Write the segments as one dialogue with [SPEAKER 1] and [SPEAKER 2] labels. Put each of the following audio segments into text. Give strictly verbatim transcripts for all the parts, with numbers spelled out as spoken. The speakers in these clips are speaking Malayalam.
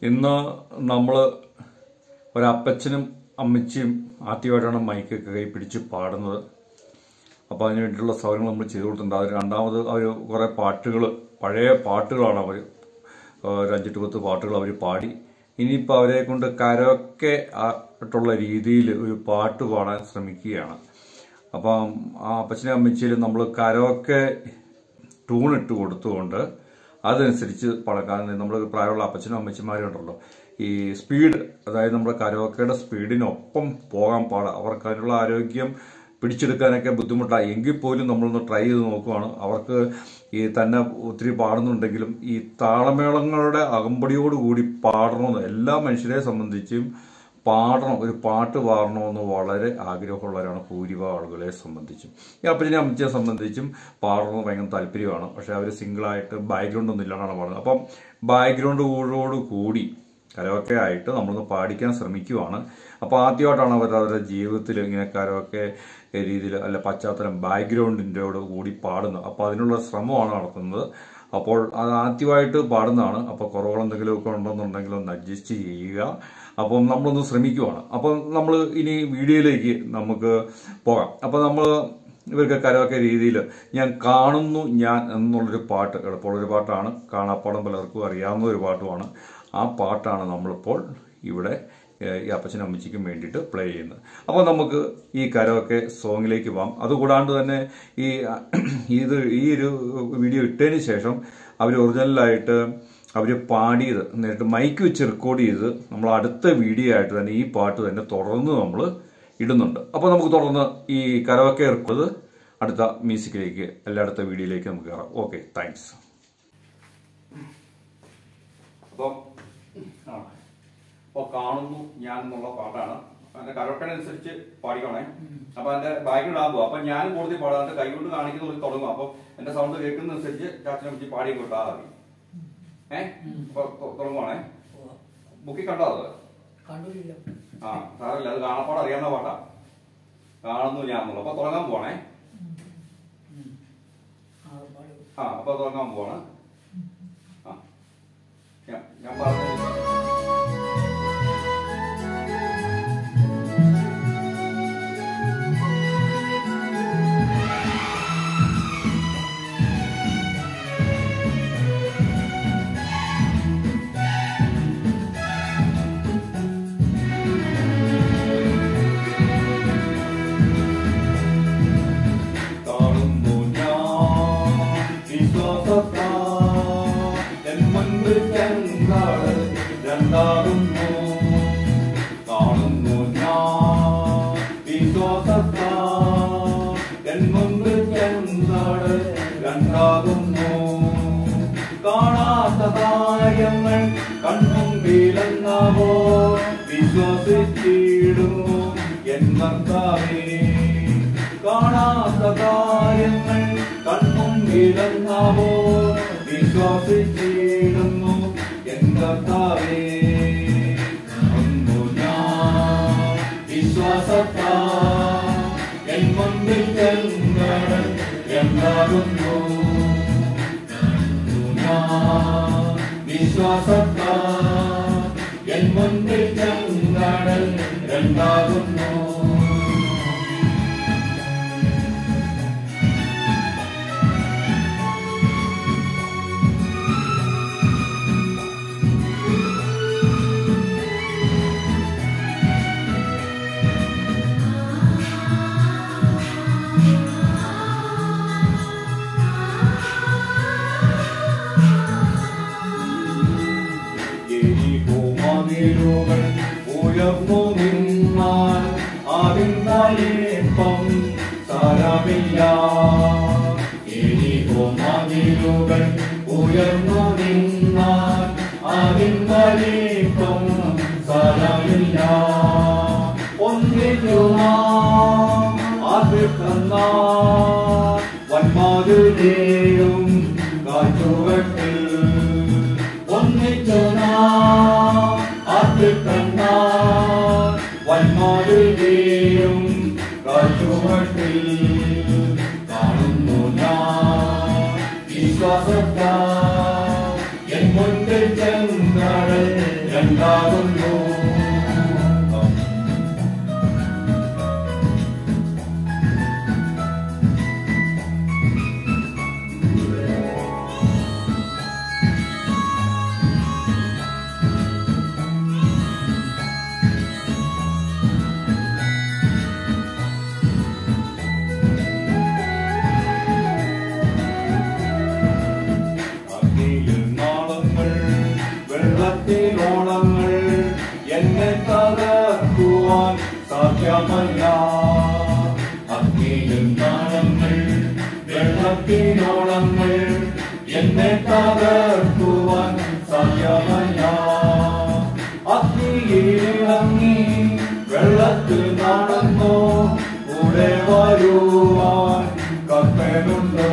[SPEAKER 1] ഇന്ന് നമ്മൾ ഒരപ്പച്ചനും അമ്മച്ചിയും ആദ്യമായിട്ടാണ് മൈക്കൊക്കെ കൈ പിടിച്ച് പാടുന്നത്. അപ്പോൾ അതിന് വേണ്ടിയിട്ടുള്ള സൗകര്യങ്ങൾ നമ്മൾ ചെയ്തു കൊടുത്തിട്ടുണ്ട്. അത് രണ്ടാമത് അവർ കുറേ പാട്ടുകൾ, പഴയ പാട്ടുകളാണ് അവർ, ഒരു അഞ്ചെട്ട് പത്ത് പാട്ടുകൾ അവർ പാടി. ഇനിയിപ്പോൾ അവരെ കൊണ്ട് കരോക്കെ ആയിട്ടുള്ള രീതിയിൽ ഒരു പാട്ട് പാടാൻ ശ്രമിക്കുകയാണ്. അപ്പം ആ അപ്പച്ചനും അമ്മച്ചിയിൽ നമ്മൾ കരോക്കെ ട്യൂണിട്ട് കൊടുത്തുകൊണ്ട് അതനുസരിച്ച് പടക്കാൻ നമ്മൾ പ്രായമുള്ള അപ്പച്ചനും അമ്മച്ചിമാരും ഉണ്ടല്ലോ, ഈ സ്പീഡ്, അതായത് നമ്മുടെ കരോക്കയുടെ സ്പീഡിനൊപ്പം പോകാൻ പാടാം. അവർക്ക് അതിനുള്ള ആരോഗ്യം പിടിച്ചെടുക്കാനൊക്കെ ബുദ്ധിമുട്ടാണ്. എങ്കിൽ പോലും നമ്മളൊന്ന് ട്രൈ ചെയ്ത് നോക്കുവാണ്. അവർക്ക് ഈ തന്നെ ഒത്തിരി പാടുന്നുണ്ടെങ്കിലും ഈ താളമേളങ്ങളുടെ അകമ്പടിയോടുകൂടി പാടണമെന്ന് എല്ലാ മനുഷ്യരെ സംബന്ധിച്ചും പാടണം, ഒരു പാട്ട് പാടണമെന്ന് വളരെ ആഗ്രഹമുള്ളവരാണ് ഭൂരിഭാഗം ആളുകളെ സംബന്ധിച്ചും. ഈ അപ്പച്ചനെ അമ്മച്ചിയെ സംബന്ധിച്ചും പാടണമെന്ന് ഭയങ്കര താല്പര്യമാണ്. പക്ഷെ അവർ സിംഗിളായിട്ട് ബാക്ക്ഗ്രൗണ്ട് ഒന്നും ഇല്ലാണ്ടാണ് പാടുന്നത്. അപ്പം ബാക്ക്ഗ്രൗണ്ടോട് കൂടി കരോക്കെ ആയിട്ട് നമ്മളൊന്ന് പാടിക്കാൻ ശ്രമിക്കുവാണ്. അപ്പോൾ ആദ്യമായിട്ടാണ് അവർ അവരുടെ ജീവിതത്തിൽ ഇങ്ങനെ കരോക്കെ രീതിയിൽ അല്ല പശ്ചാത്തലം ബാക്ക്ഗ്രൗണ്ടിൻ്റെയോട് കൂടി പാടുന്നത്. അപ്പോൾ അതിനുള്ള ശ്രമമാണ് നടത്തുന്നത്. അപ്പോൾ അത് ആദ്യമായിട്ട് പാടുന്നതാണ്. അപ്പോൾ കുറവുകൾ എന്തെങ്കിലുമൊക്കെ ഉണ്ടെന്നുണ്ടെങ്കിൽ ഒന്ന് അഡ്ജസ്റ്റ് ചെയ്യുക. അപ്പം നമ്മളൊന്ന് ശ്രമിക്കുവാണ്. അപ്പം നമ്മൾ ഇനി വീഡിയോയിലേക്ക് നമുക്ക് പോകാം. അപ്പോൾ നമ്മൾ ഇവർക്ക് കരോക്കെ രീതിയിൽ ഞാൻ കാണുന്നു ഞാൻ എന്നുള്ളൊരു പാട്ട്, എളുപ്പമുള്ളൊരു പാട്ടാണ്, കാണാപ്പാടം പലർക്കും അറിയാവുന്ന ഒരു പാട്ടുമാണ്. ആ പാട്ടാണ് നമ്മളിപ്പോൾ ഇവിടെ ഈ അപ്പച്ചനും അമ്മച്ചിക്കും വേണ്ടിയിട്ട് പ്ലേ ചെയ്യുന്നത്. അപ്പോൾ നമുക്ക് ഈ കരോക്കെ സോങ്ങിലേക്ക് പോകാം. അതുകൂടാണ്ട് തന്നെ ഈ ഇത് ഈ ഒരു വീഡിയോ ഇട്ടതിന് ശേഷം അവർ ഒറിജിനലായിട്ട് അവർ പാടിയത് നേരിട്ട് മൈക്ക് വെച്ച് റെക്കോർഡ് ചെയ്ത് നമ്മൾ അടുത്ത വീഡിയോ ആയിട്ട് തന്നെ ഈ പാട്ട് തന്നെ തുടർന്ന് നമ്മൾ ഇടുന്നുണ്ട്. അപ്പോൾ നമുക്ക് തുടർന്ന് ഈ കരോക്കെ റെക്കോർഡ് അടുത്ത മ്യൂസിക്കിലേക്ക് എല്ലാ അടുത്ത വീഡിയോയിലേക്ക് നമുക്ക് കയറാം. Okay, thanks. അപ്പം അപ്പോൾ കാണുന്നു ഞാൻ എന്നുള്ള പാട്ടാണ്. അതിന്റെ കരോക്കനുസരിച്ച് പാടിക്കണേ. അപ്പൊ അതിന്റെ ബാക്ക്ഗ്രൗണ്ട് ആകുമ്പോൾ അപ്പൊ ഞാൻ കൂടുതൽ പാടാം. എന്റെ കൈ കൊണ്ട് കാണിക്കുന്ന ഒരു തുടങ്ങും. അപ്പൊ എന്റെ സൗണ്ട് കേൾക്കുന്നതനുസരിച്ച് ചാച്ചനെ വെച്ച് പാടി കൊടുത്താൽ മതി. ഏഹ് അപ്പൊ തുടങ്ങുവാണേ. ബുക്കിൽ കണ്ടോ അത്? ആ സാറല്ല, അത് കാണാപ്പാട് അറിയാവുന്ന പാട്ടാ. കാണുന്നു ഞാൻ എന്നുള്ളത്. അപ്പൊ തുടങ്ങാൻ പോവാണേ. ആ അപ്പൊ തുടങ്ങാൻ പോവാണ്. ആ ഞാൻ പറഞ്ഞു. കാണുന്നു ഞാൻ വിശ്വാസത്താ എൻ മുൻപിൽ ചെന്നാട് രണ്ടാകുന്നു. കാണാത്ത കാര്യങ്ങൾ കൺമുമ്പിലെന്നാവോ വിശ്വസിച്ചിടുന്നു എൻ കർത്താവേ. കാണാത്ത കാര്യങ്ങൾ കൺമുമ്പിലെന്നാവോ വിശ്വസിച്ചിടുന്നു എൻ കർത്താവേ. വിശ്വാസത്താ എൻ മുൻപിൽ ചെന്നാട് രണ്ടാകുന്നു. വിശ്വാസത്താ എൻ മുൻപിൽ ചെന്നാട് രണ്ടാകുന്നു. ഉയർന്നു നിന്നാൽ അതിന്നേപ്പം സാരമില്ല. എനിക്കോ മതിലുകൾ ഉയർന്നു നിന്നാൽ അതിന്നേപ്പം സാരമില്ല. ഒന്നിച്ചു അത് തന്നാൽ വന്മാരുടെയും കാറ്റുകെട്ടിൽ ഒന്നിച്ചു അത് തന്നാൽ വന്മാരുടെയും കാറ്റുകെട്ടിൽ കാണുന്നു ഞാൻ വിശ്വാസത്താൽ എൻ മുൻപിൽ ചെന്നാട് രണ്ടാകുന്നു. വെള്ളത്തിനോളങ്ങൾ എന്നെ തകർക്കുവാൻ സാധ്യമല്ല. അഗ്നിയിൽ നാളങ്ങൾ വെള്ളത്തിനോളങ്ങൾ എന്നെ തകർക്കുവാൻ സാധ്യമല്ല. അഗ്നിയിലിറങ്ങി വെള്ളത്തിൽ നടന്നോ കൂടെ വരുവാൻ കർത്തനുണ്ട്.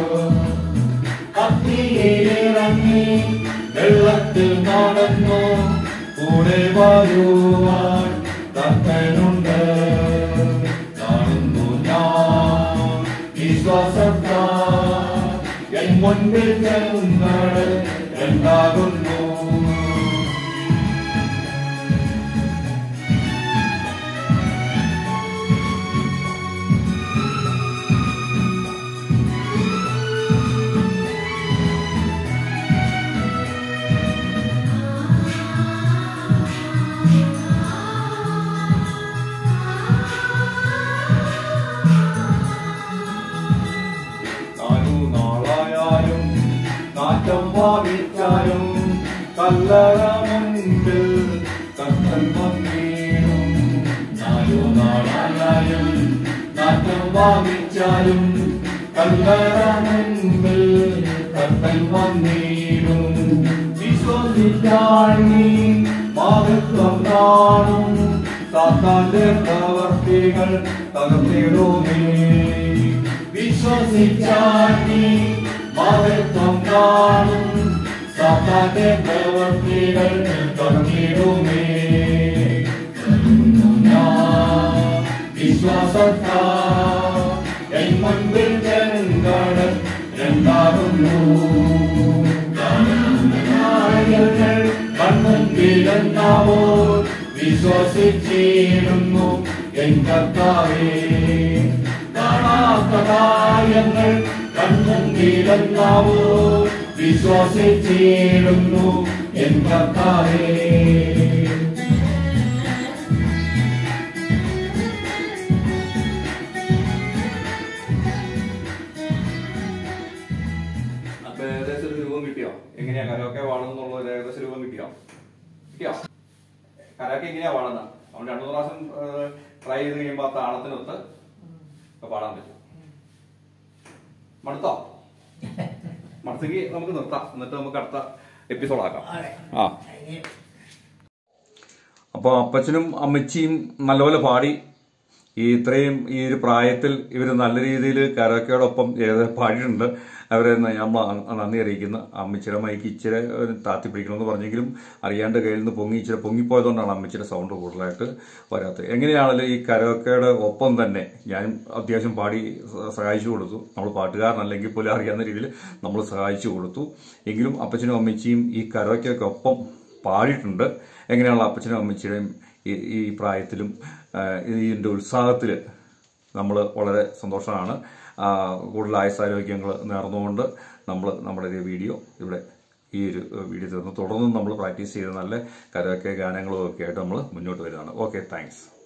[SPEAKER 1] അഗ്നിയിലിറങ്ങി വെള്ളത്തിൽ നടന്നു കൂടെ വരുവാൻ കർത്തനുണ്ട്. കാണുന്നു ഞാൻ വിശ്വാസത്താൽ എൻ മുൻപിൽ ഞങ്ങൾ രണ്ടാകുന്നു. നാറ്റം ഭാവിച്ചാലും കല്ലറ മുൻപിൽ കർത്തൻ വന്നീടും. നാലു നാളായാലും നാറ്റം ഭാവിച്ചാലും കല്ലറ മുൻപിൽ കർത്തൻ വന്നീടും. വിശ്വസിച്ചാൽ നീ മഹത്വം കാണും. സാത്താന്റെ പ്രവർത്തികൾ തകർന്നിടുമേ. വിശ്വസിച്ചാൽ നീ മഹത്വം കാണും. സാത്താന്റെ പ്രവർത്തികൾ തകർന്നിടുമേ. വിശ്വാസത്താൽ എൻ മുൻപിൽ ഞങ്ങൾ രണ്ടാകുന്നു. കൺമുൻപിലെന്നാവോ വിശ്വസിച്ചിരുന്നു എൻ കർത്താവേ. കാണാത്ത കാര്യങ്ങൾ കൺമുൻപിലെന്നാവോ വിശ്വസിച്ചിരുന്നു എൻ കർത്താവേ. അപ്പൊ ഏകദേശം ഒരു രൂപം കിട്ടിയോ? എങ്ങനെയാ കരോക്കെ പാടുന്നുള്ള ഒരു ഏകദേശം രൂപം കിട്ടിയോ? കിട്ടിയോ? കരോക്കെ എങ്ങനെയാ പാടുന്നത്? അതുകൊണ്ട് രണ്ടു മൂന്ന് പ്രാവശ്യം ട്രൈ ചെയ്ത് കഴിയുമ്പോ ആ താളത്തിനൊത്ത് പാടാൻ പറ്റും. മടുത്തോ? മടുത്തെങ്കിൽ നമുക്ക് നിർത്താം. എന്നിട്ട് നമുക്ക് അടുത്ത എപ്പിസോഡ് ആക്കാം. ആ അപ്പൊ അപ്പച്ചനും അമ്മച്ചിയും നല്ലപോലെ പാടി. ഈ ഇത്രയും ഈ ഒരു പ്രായത്തിൽ ഇവർ നല്ല രീതിയിൽ കരോക്കയോടൊപ്പം പാടിയിട്ടുണ്ട്. അവരെ നമ്മൾ നന്ദി അറിയിക്കുന്നു. അമ്മച്ചിയുടെ മൈക്ക് ഇച്ചിരി താത്തി പിടിക്കണമെന്ന് പറഞ്ഞെങ്കിലും അറിയാണ്ട് കയ്യിൽ നിന്ന് പൊങ്ങി ഇച്ചിരി പൊങ്ങിപ്പോയതുകൊണ്ടാണ് അമ്മച്ചിയുടെ സൗണ്ട് കൂടുതലായിട്ട് വരാത്തത്. എങ്ങനെയാണെങ്കിലും ഈ കരോക്കയുടെ ഒപ്പം തന്നെ ഞാനും അത്യാവശ്യം പാടി സഹായിച്ചു കൊടുത്തു. നമ്മൾ പാട്ടുകാരനല്ലെങ്കിൽ പോലും അറിയാവുന്ന രീതിയിൽ നമ്മൾ സഹായിച്ചു കൊടുത്തു. എങ്കിലും അപ്പച്ചനും അമ്മച്ചിയും ഈ കരോക്കയൊക്കെ ഒപ്പം പാടിയിട്ടുണ്ട്. എങ്ങനെയാണല്ലോ അപ്പച്ചനും അമ്മച്ചിയുടെയും ഈ പ്രായത്തിലും ഇതിൻ്റെ ഉത്സാഹത്തിൽ നമ്മൾ വളരെ സന്തോഷമാണ്. കൂടുതൽ ആയുസ്സാരോഗ്യങ്ങൾ നേർന്നുകൊണ്ട് നമ്മൾ നമ്മുടെ ഒരു വീഡിയോ ഇവിടെ ഈ ഒരു വീഡിയോ തീർന്ന് തുടർന്നും നമ്മൾ പ്രാക്ടീസ് ചെയ്ത് നല്ല കരോക്കെ ഗാനങ്ങളും ഒക്കെ ആയിട്ട് നമ്മൾ മുന്നോട്ട് വരുന്നതാണ്. Okay, thanks.